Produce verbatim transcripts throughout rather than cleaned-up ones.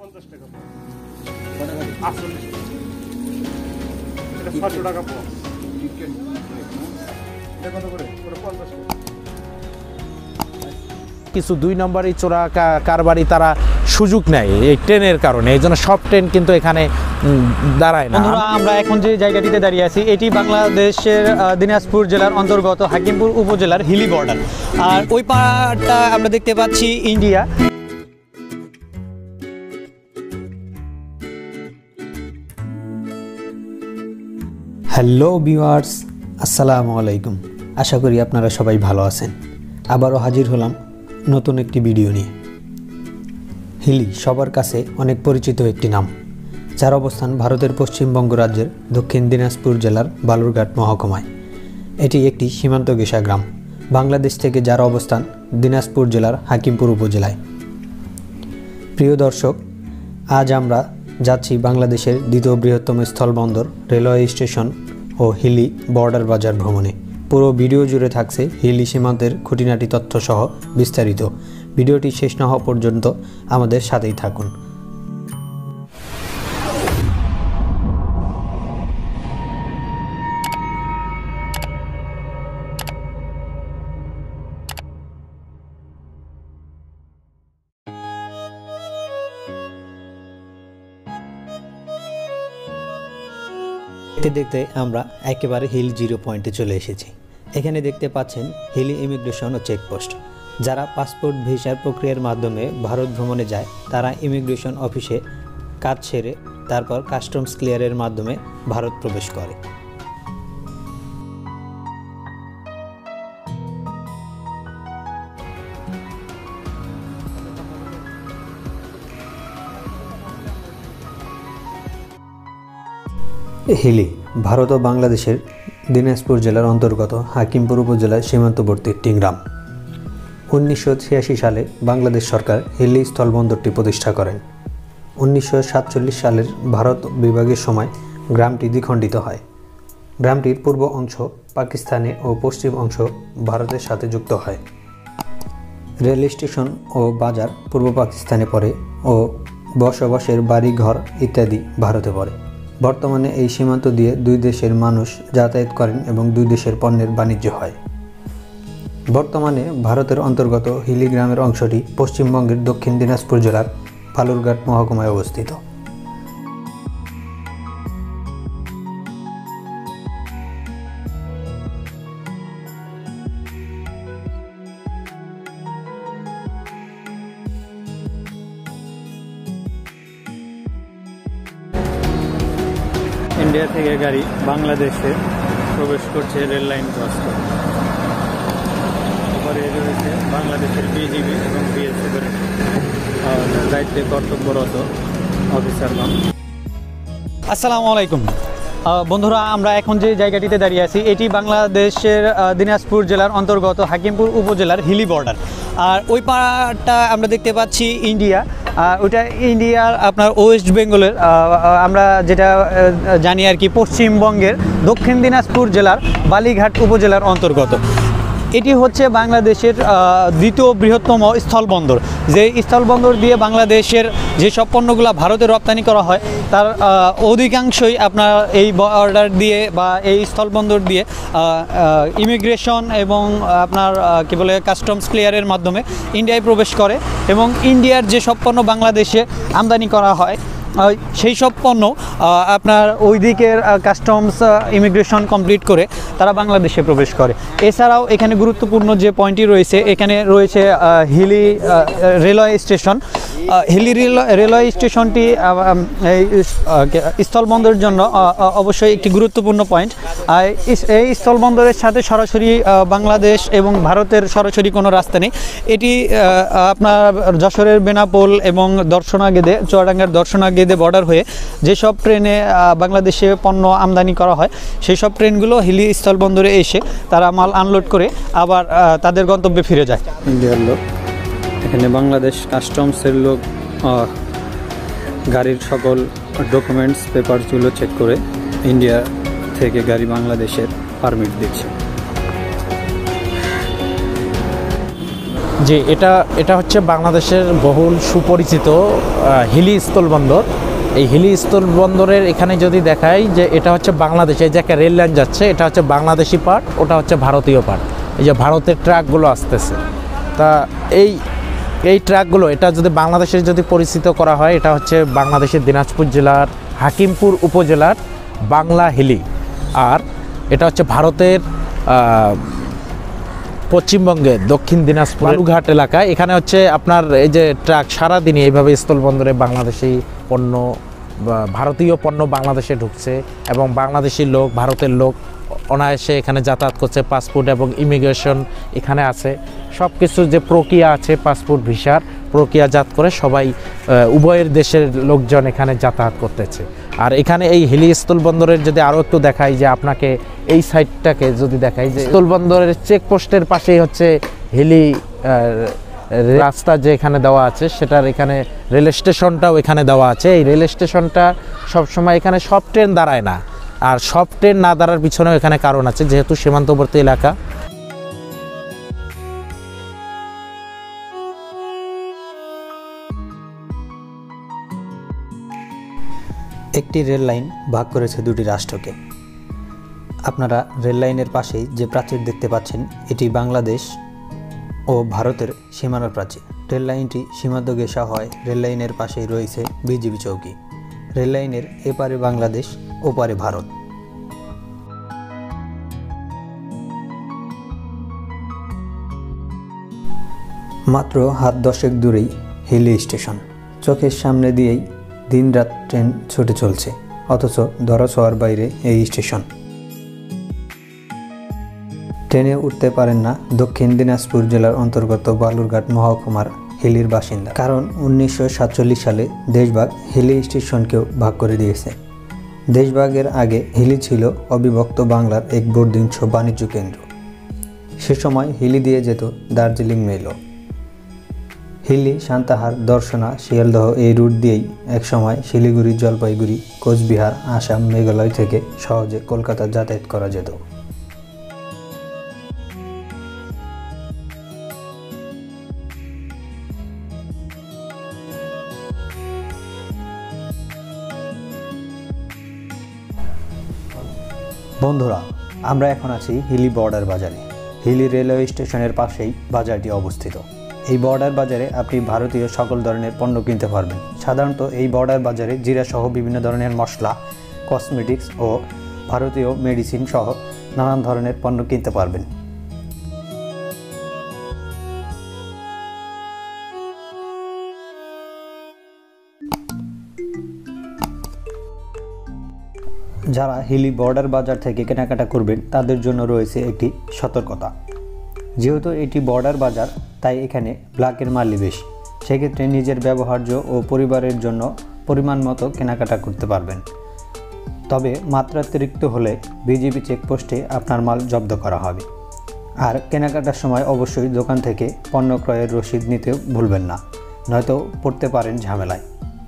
পঞ্চাশ টাকা আটচল্লিশ এটা ছয়শো টাকা পাওয়া এটা কত করে ওটা পঞ্চাশ টাকা। কিছু দুই নম্বরই চোরা কারবারি তারা সুযোগ নেয় এই ট্রেনের কারণে, এই জন্য সব ট্রেন কিন্তু এখানে দাঁড়ায় না। বন্ধুরা, আমরা এখন যে জায়গাটিতে দাঁড়িয়ে আছি এটি বাংলাদেশের দিনাজপুর জেলার অন্তর্গত হাকিমপুর উপজেলার হিলি বর্ডার, আর ওই পাড়টা আমরা দেখতে পাচ্ছি ইন্ডিয়া। হ্যালো ভিউয়ার্স, আসসালামু আলাইকুম। আশা করি আপনারা সবাই ভালো আছেন। আবারও হাজির হলাম নতুন একটি ভিডিও নিয়ে। হিলি সবার কাছে অনেক পরিচিত একটি নাম, যার অবস্থান ভারতের পশ্চিমবঙ্গ রাজ্যের দক্ষিণ দিনাজপুর জেলার বালুরঘাট মহকুমায়। এটি একটি সীমান্ত ঘেঁষা গ্রাম, বাংলাদেশ থেকে যার অবস্থান দিনাজপুর জেলার হাকিমপুর উপজেলায়। প্রিয় দর্শক, আজ আমরা যাচ্ছি বাংলাদেশের দ্বিতীয় বৃহত্তম স্থলবন্দর রেলওয়ে স্টেশন ও হিলি বর্ডার বাজার ভ্রমণে। পুরো ভিডিও জুড়ে থাকছে হিলি সীমান্তের খুঁটিনাটি তথ্য সহ বিস্তারিত। ভিডিওটি শেষ না হওয়া পর্যন্ত আমাদের সাথেই থাকুন। দেখতে দেখতে আমরা একেবারে হিল জিরো পয়েন্টে চলে এসেছি। এখানে দেখতে পাচ্ছেন হিলি ইমিগ্রেশন ও চেকপোস্ট। যারা পাসপোর্ট ভিসার প্রক্রিয়ার মাধ্যমে ভারত ভ্রমণে যায় তারা ইমিগ্রেশন অফিসে কাজ সেরে তারপর কাস্টমস ক্লিয়ারের মাধ্যমে ভারত প্রবেশ করে। হিলি ভারত ও বাংলাদেশের দিনাজপুর জেলার অন্তর্গত হাকিমপুর উপজেলার সীমান্তবর্তী একটি গ্রাম। উনিশশো ছিয়াশি সালে বাংলাদেশ সরকার হিলি স্থলবন্দরটি প্রতিষ্ঠা করেন। উনিশশো সাতচল্লিশ সালের ভারত বিভাগের সময় গ্রামটি দ্বিখণ্ডিত হয়। গ্রামটির পূর্ব অংশ পাকিস্তানে ও পশ্চিম অংশ ভারতের সাথে যুক্ত হয়। রেল স্টেশন ও বাজার পূর্ব পাকিস্তানে পড়ে ও বসবাসের বাড়িঘর ইত্যাদি ভারতে পড়ে। বর্তমানে এই সীমান্ত দিয়ে দুই দেশের মানুষ যাতায়াত করেন এবং দুই দেশের পণ্যের বাণিজ্য হয়। বর্তমানে ভারতের অন্তর্গত হিলি গ্রামের অংশটি পশ্চিমবঙ্গের দক্ষিণ দিনাজপুর জেলার বালুরঘাট মহকুমায় অবস্থিত। ইন্ডিয়া থেকে গাড়ি বাংলাদেশে প্রবেশ করছে রেল লাইন ক্রস করে। এবারে রয়েছে বাংলাদেশের বিজিবি এবং বিএসএফ এর দায়িত্বে কর্তব্যরত অফিসারগণ। আসসালামু আলাইকুম বন্ধুরা, আমরা এখন যে জায়গাটিতে দাঁড়িয়ে আছি এটি বাংলাদেশের দিনাজপুর জেলার অন্তর্গত হাকিমপুর উপজেলার হিলি বর্ডার, আর ওই পাড়টা আমরা দেখতে পাচ্ছি ইন্ডিয়া। ওইটা ইন্ডিয়ার আপনার ওয়েস্ট বেঙ্গলের, আমরা যেটা জানি আর কি, পশ্চিমবঙ্গের দক্ষিণ দিনাজপুর জেলার বালিঘাট উপজেলার অন্তর্গত। এটি হচ্ছে বাংলাদেশের দ্বিতীয় বৃহত্তম স্থলবন্দর। যে স্থলবন্দর দিয়ে বাংলাদেশের যেসব পণ্যগুলো ভারতে রপ্তানি করা হয় তার অধিকাংশই আপনার এই বর্ডার দিয়ে বা এই স্থলবন্দর দিয়ে ইমিগ্রেশন এবং আপনার কি বলে কাস্টমস ক্লিয়ারের মাধ্যমে ইন্ডিয়ায় প্রবেশ করে, এবং ইন্ডিয়ার যেসব পণ্য বাংলাদেশে আমদানি করা হয় সেই সব পণ্য আপনার ওই দিকের কাস্টমস ইমিগ্রেশন কমপ্লিট করে তারা বাংলাদেশে প্রবেশ করে। এছাড়াও এখানে গুরুত্বপূর্ণ যে পয়েন্টটি রয়েছে, এখানে রয়েছে Hili railway station. Hili railway স্টেশনটি স্থলবন্দরের জন্য অবশ্যই একটি গুরুত্বপূর্ণ পয়েন্ট। এই স্থলবন্দরের সাথে সরাসরি বাংলাদেশ এবং ভারতের সরাসরি কোনো রাস্তা নেই। এটি আপনার যশোরের বেনাপোল এবং দর্শনা গেদে, চুয়াডাঙ্গার দর্শনা গেদে বর্ডার হয়ে যেসব ট্রেনে বাংলাদেশে পণ্য আমদানি করা হয় সেই সব ট্রেনগুলো হিলি স্থলবন্দরে এসে তারা মাল আনলোড করে আবার তাদের গন্তব্যে ফিরে যায়। ইন্ডিয়ার লোক, এখানে বাংলাদেশ কাস্টমসের লোক গাড়ির সকল ডকুমেন্টস পেপারসগুলো চেক করে ইন্ডিয়া থেকে গাড়ি বাংলাদেশের পারমিট দিচ্ছে। জি, এটা এটা হচ্ছে বাংলাদেশের বহুল সুপরিচিত হিলি স্থলবন্দর। এই হিলি স্থলবন্দরের এখানে যদি দেখাই যে এটা হচ্ছে বাংলাদেশে যে একটা রেল লাইন যাচ্ছে, এটা হচ্ছে বাংলাদেশি পার্ট, ওটা হচ্ছে ভারতীয় পার্ট। এই যে ভারতের ট্রাকগুলো আসতেছে, তা এই এই ট্রাকগুলো এটা যদি বাংলাদেশের যদি পরিচিত করা হয়, এটা হচ্ছে বাংলাদেশের দিনাজপুর জেলার হাকিমপুর উপজেলার বাংলা হিলি। আর এটা হচ্ছে ভারতের পশ্চিমবঙ্গের দক্ষিণ দিনাজপুর বালুঘাট এলাকায়। এখানে হচ্ছে আপনার এই যে ট্রাক সারাদিনই এইভাবে স্থলবন্দরে বাংলাদেশি পণ্য বা ভারতীয় পণ্য বাংলাদেশে ঢুকছে এবং বাংলাদেশি লোক ভারতের লোক অনায়াসে এখানে যাতায়াত করছে। পাসপোর্ট এবং ইমিগ্রেশন এখানে আছে, সব কিছু যে প্রক্রিয়া আছে পাসপোর্ট ভিসার প্রক্রিয়াজাত করে সবাই উভয়ের দেশের লোকজন এখানে যাতায়াত করতেছে। আর এখানে এই হিলি স্থলবন্দরের যদি আরও একটু দেখাই যে আপনাকে এই সাইডটাকে যদি দেখাই যে স্থলবন্দরের চেকপোস্টের পাশেই হচ্ছে হিলি রাস্তা যে এখানে দেওয়া আছে, সেটার এখানে রেল স্টেশনটাও এখানে দেওয়া আছে। এই রেল স্টেশনটা সবসময় এখানে সব ট্রেন দাঁড়ায় না, আর সব ট্রেন না দাঁড়ার পিছনেও এখানে কারণ আছে, যেহেতু সীমান্তবর্তী এলাকা। একটি রেল লাইন ভাগ করেছে দুটি রাষ্ট্রকে। আপনারা রেল লাইনের পাশেই যে প্রাচীর দেখতে পাচ্ছেন, এটি বাংলাদেশ ও ভারতের সীমানার প্রাচীর। রেল লাইনটি সীমান্ত ঘেঁষা হয়। রেল লাইনের পাশেই রয়েছে বিজিবি চৌকি। রেল লাইনের এপারে বাংলাদেশ, ওপারে ভারত। মাত্র হাত দশেক দূরেই হিলি স্টেশন। চোখের সামনে দিয়েই দিনরাত ট্রেন ছুটে চলছে, অথচ ধরাছোঁয়ার বাইরে এই স্টেশন। ট্রেনে উঠতে পারেন না দক্ষিণ দিনাজপুর জেলার অন্তর্গত বালুরঘাট মহকুমার হিলির বাসিন্দা, কারণ উনিশশো সাতচল্লিশ সালে দেশভাগ হিলি স্টেশনকেও ভাগ করে দিয়েছে। দেশভাগের আগে হিলি ছিল অবিভক্ত বাংলার এক বর্ধিষ্ণু বাণিজ্য কেন্দ্র। সে সময় হিলি দিয়ে যেত দার্জিলিং মেলও। হিলি, সান্তাহার, দর্শনা, শিয়ালদহ এই রুট দিয়েই একসময় শিলিগুড়ি, জলপাইগুড়ি, কোচবিহার, আসাম, মেঘালয় থেকে সহজে কলকাতা যাতায়াত করা যেত। বন্ধুরা, আমরা এখন আছি হিলি বর্ডার বাজারে। হিলি রেলওয়ে স্টেশনের পাশেই বাজারটি অবস্থিত। এই বর্ডার বাজারে আপনি ভারতীয় সকল ধরনের পণ্য কিনতে পারবেন। সাধারণত এই বর্ডার বাজারে জিরা সহ বিভিন্ন ধরনের মশলা, কসমেটিক্স ও ভারতীয় মেডিসিন সহ নানান ধরনের পণ্য কিনতে পারবেন। যারা হিলি বর্ডার বাজার থেকে কেনাকাটা করবেন তাদের জন্য রয়েছে একটি সতর্কতা। যেহেতু এটি বর্ডার বাজার, তাই এখানে ব্ল্যাকের মালই বেশি। সেক্ষেত্রে নিজের ব্যবহার্য ও পরিবারের জন্য পরিমাণ মতো কেনাকাটা করতে পারবেন। তবে মাত্রাতিরিক্ত হলে বিজিবি চেকপোস্টে আপনার মাল জব্দ করা হবে। আর কেনাকাটার সময় অবশ্যই দোকান থেকে পণ্য ক্রয়ের রসিদ নিতে ভুলবেন না, নয়তো পড়তে পারেন ঝামেলায়।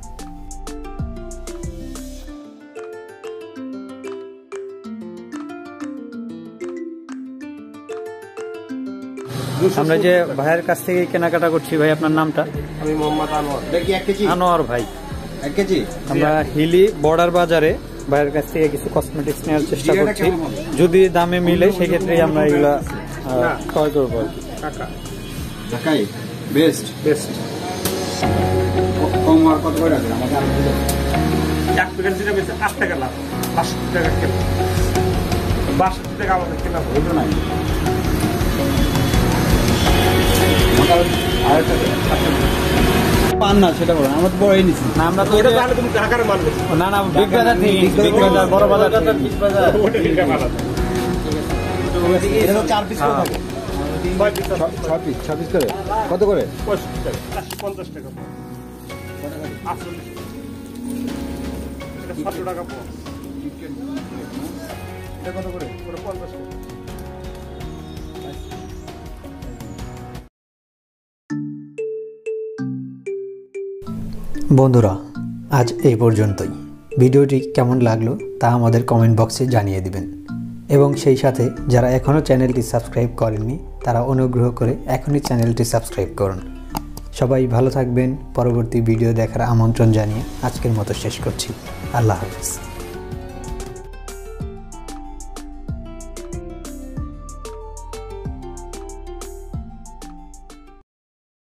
আমরা যে ভাইয়ের কাছ থেকে কেনাকাটা করছি, ভাই আপনার নামটা? আমি মোহাম্মদ আনোয়ার। দেখি এক কেজি আনোয়ার ভাই। এক কেজি আমরা হিলি বর্ডার বাজারে ভাইয়ের কাছ থেকে কিছু কসমেটিক্স নেওয়ার চেষ্টা করছি। যদি দামে মিলে সেক্ষেত্রে আমরা এগুলা ক্রয় করবো আর কি। কাকা ঢাকাই বেস্ট বেস্ট কম আর কত করে রাখবেন আমাকে? এক প্যাকেট যেটা বেশি আট টাকা লাভ, বাষট্টি টাকা কেনা, বাষট্টি টাকা আমাদের কেনা হইল না। পান না সেটা বলেন, আমরা তো বড় এই নিচ্ছি না, আমরা তো ওটা তাহলে তুমি ঢাকার মাল বেশি। না না বিগ বাজার থেকে, বিগ বাজার বড় বাজার থেকে। বিগ বাজার ওটা ঢাকা মাল আছে। এটা তো চার পিস করে থাকে। ছয় পিস ছয় পিস ছয় পিস করে কত করে? পঁয়ষট্টি টাকা, চারশো পঞ্চাশ টাকা, আটচল্লিশ এটা সাতশো টাকা পাওয়া। এটা কত করে? ওটা পঞ্চাশ টাকা। বন্ধুরা, আজ এই পর্যন্তই। ভিডিওটি কেমন লাগলো তা আমাদের কমেন্ট বক্সে জানিয়ে দিবেন এবং সেই সাথে যারা এখনও চ্যানেলটি সাবস্ক্রাইব করেননি তারা অনুগ্রহ করে এখনই চ্যানেলটি সাবস্ক্রাইব করুন। সবাই ভালো থাকবেন। পরবর্তী ভিডিও দেখার আমন্ত্রণ জানিয়ে আজকের মতো শেষ করছি। আল্লাহ হাফেজ।